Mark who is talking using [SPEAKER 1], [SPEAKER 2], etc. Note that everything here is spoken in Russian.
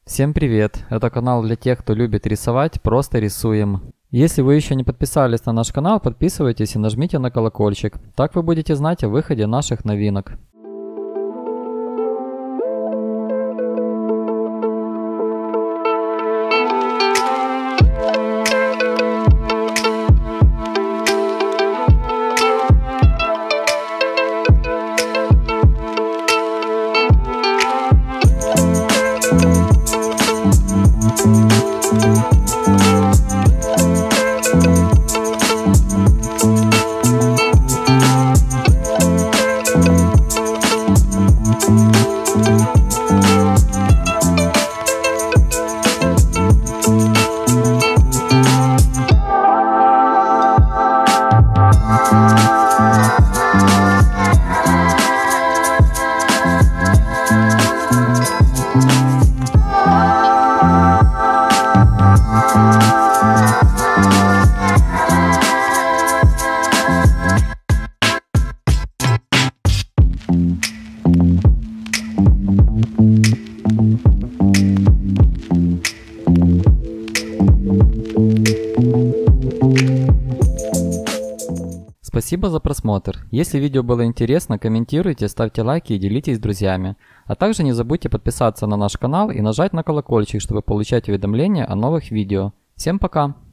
[SPEAKER 1] Всем привет! Это канал для тех, кто любит рисовать, просто рисуем. Если вы еще не подписались на наш канал, подписывайтесь и нажмите на колокольчик. Так вы будете знать о выходе наших новинок. Спасибо за просмотр. Если видео было интересно, комментируйте, ставьте лайки и делитесь с друзьями. А также не забудьте подписаться на наш канал и нажать на колокольчик, чтобы получать уведомления о новых видео. Всем пока!